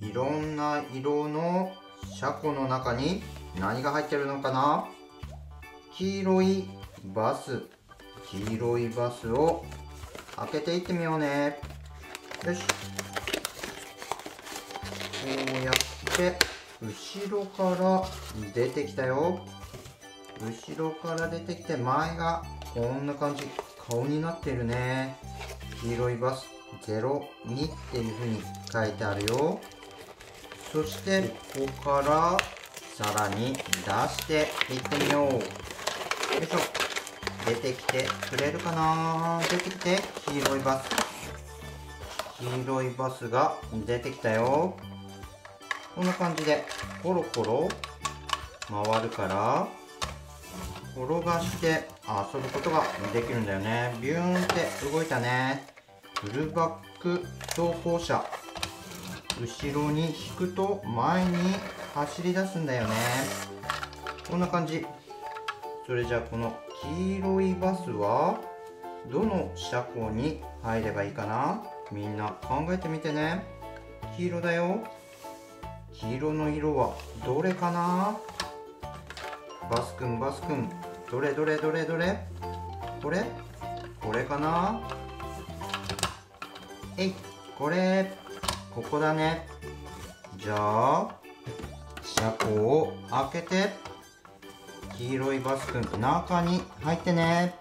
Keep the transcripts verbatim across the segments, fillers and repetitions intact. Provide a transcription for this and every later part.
いろんな色の車庫の中に何が入ってるのかな。黄色いバス、黄色いバスを開けていってみようね。よし。こうやって後ろから出てきたよ。後ろから出てきて前がこんな感じ、顔になっているね。黄色いバスゼロにっていう風に書いてあるよ。そしてここからさらに出していってみよう。よいしょ。出てきてくれるかな。出てきて、黄色いバス。黄色いバスが出てきたよ。こんな感じでコロコロ回るから転がして遊ぶことができるんだよね。ビューンって動いたね。フルバック走行車。後ろに引くと前に走り出すんだよね。こんな感じ。それじゃあこの黄色いバスはどの車庫に入ればいいかな。みんな考えてみてね。黄色だよ。黄色の色はどれかな。バスくんバスくん、どれどれどれどれ。これこれかな。えい、これここだね。じゃあ車庫を開けて黄色いバスくん中に入ってね。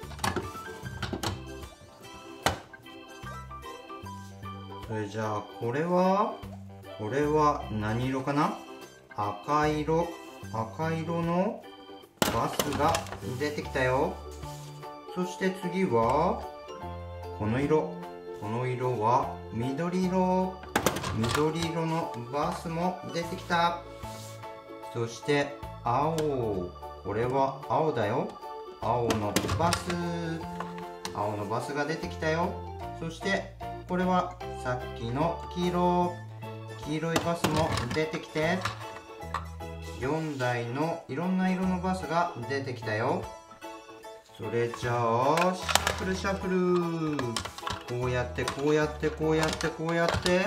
それじゃあこれはこれは何色かな。赤色。赤色のバスが出てきたよ。そして次はこの色。この色は緑色。緑色のバスも出てきた。そして青。これは青だよ。青のバス。青のバスが出てきたよ。そしてこれはさっきの黄色。黄色いバスも出てきて、よんだいのいろんな色のバスが出てきたよ。それじゃあシャッフルシャッフル。こうやってこうやってこうやってこうやって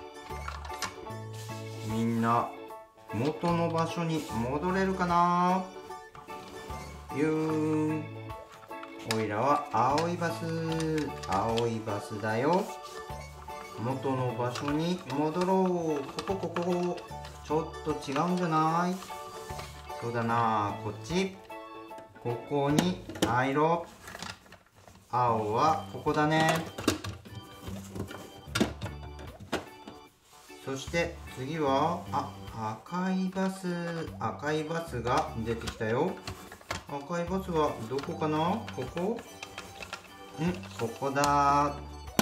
みんな元の場所に戻れるかな。ゆーん。おいらは青いバス。青いバスだよ。元の場所に戻ろう。ここここちょっと違うんじゃない。そうだな、こっち。ここに入ろう。青はここだね。そして次はあ赤いバス。赤いバスが出てきたよ。赤いバスはどこかな。ここんここだ。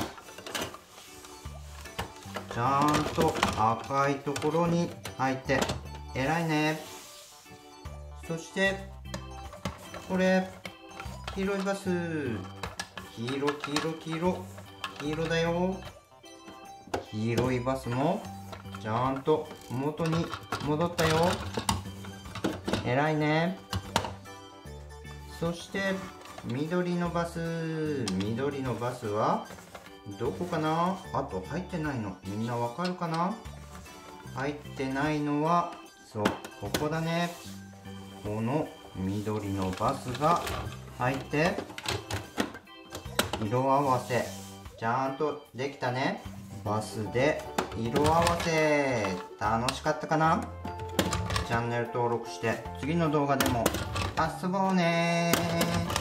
ちゃんと赤いところに入って偉いね。そしてこれ黄色いバス。黄色黄色黄色黄色だよ。黄色いバスもちゃんと元に戻ったよ。偉いね。そして緑のバス。緑のバスはどこかな。あと入ってないのみんなわかるかな。入ってないのはそうここだね。この緑のバスが入って色合わせちゃんとできたね。バスで色合わせ楽しかったかな。チャンネル登録して次の動画でも遊ぼうね。